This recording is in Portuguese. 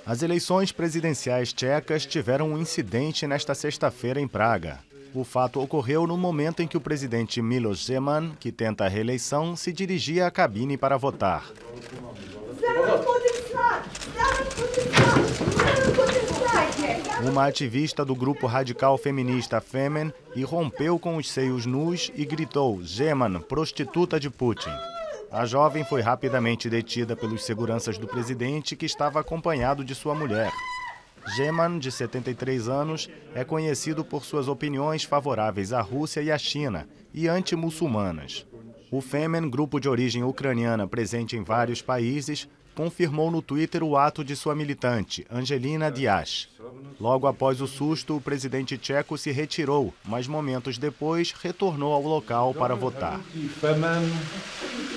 As eleições presidenciais tchecas tiveram um incidente nesta sexta-feira em Praga. O fato ocorreu no momento em que o presidente Miloš Zeman, que tenta a reeleição, se dirigia à cabine para votar. Uma ativista do grupo radical feminista Femen irrompeu com os seios nus e gritou: "Zeman, prostituta de Putin". A jovem foi rapidamente detida pelos seguranças do presidente, que estava acompanhado de sua mulher. Zeman, de 73 anos, é conhecido por suas opiniões favoráveis à Rússia e à China e anti-muçulmanas. O Femen, grupo de origem ucraniana presente em vários países, confirmou no Twitter o ato de sua militante, Angelina Dias. Logo após o susto, o presidente tcheco se retirou, mas momentos depois retornou ao local para votar.